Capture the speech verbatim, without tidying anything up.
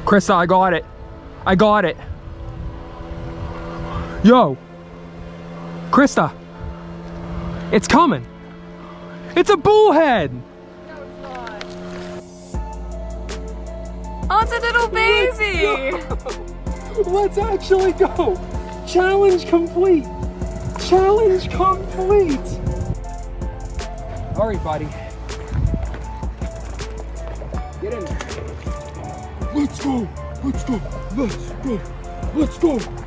Krista, I got it. I got it. Yo. Krista. It's coming. It's a bullhead. No, it's not. Oh, it's a little baby. Let's actually go. Challenge complete. Challenge complete. All right, buddy. Get in there. Let's go. Let's go. Let's go. Let's go.